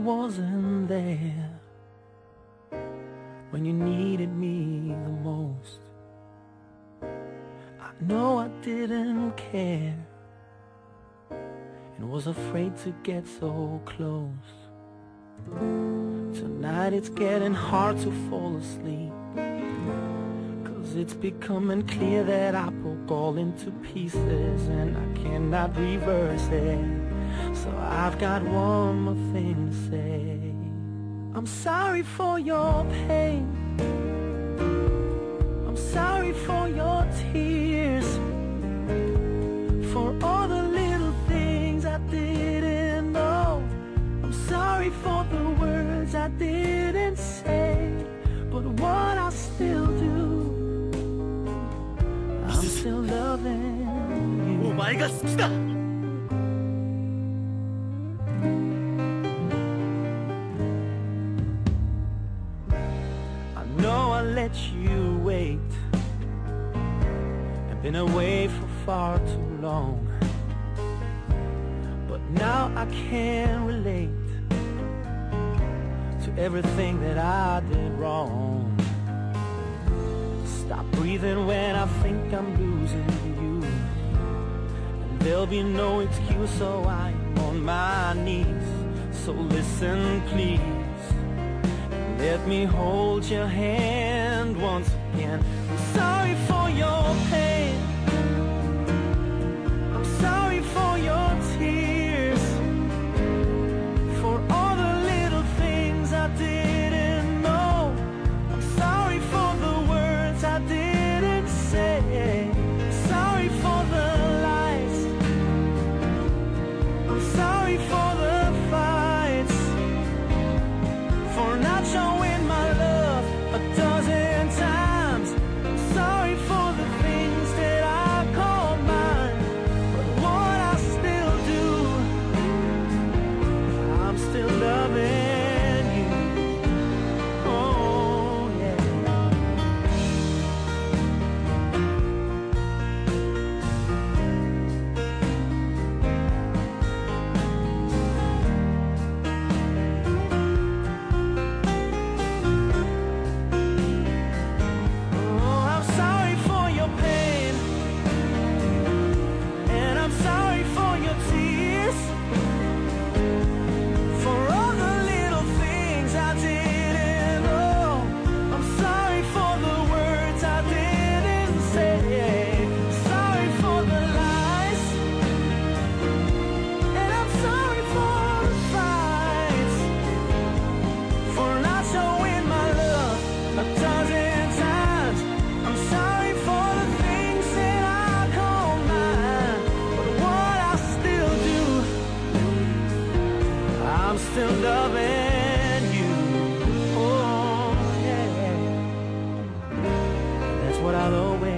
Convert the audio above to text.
wasn't there when you needed me the most. I know I didn't care and was afraid to get so close. Tonight it's getting hard to fall asleep, 'cause it's becoming clear that I broke all into pieces and I cannot reverse it. So I've got one more thing to say. I'm sorry for your pain, I'm sorry for your tears, for all the little things I didn't know. I'm sorry for the words I didn't say, but what I still do, I'm still loving you. お前が好きだ。 I know I let you wait, I've been away for far too long, but now I can relate to everything that I did wrong. Stop breathing when I think I'm losing you, and there'll be no excuse, so I'm on my knees. So listen please, let me hold your hand once again. I'm sorry for your pain, I'm sorry for your tears, for all the little things I didn't know. I'm sorry for the words I didn't say, sorry for the lies, I'm sorry for the fights, for not showing my love a dozen times. I'm sorry for the things that I call mine, but what I still do, I'm still loving you. Oh yeah. Oh, I'm sorry for your pain, and I'm sorry for your tears, for all the little things I didn't know. I'm sorry for the words I didn't say, sorry for the lies, and I'm sorry for the fights, for not showing my love a dozen times. I'm sorry for the things that I call mine, but what I still do, I'm still loving you. Oh yeah, that's what I'll always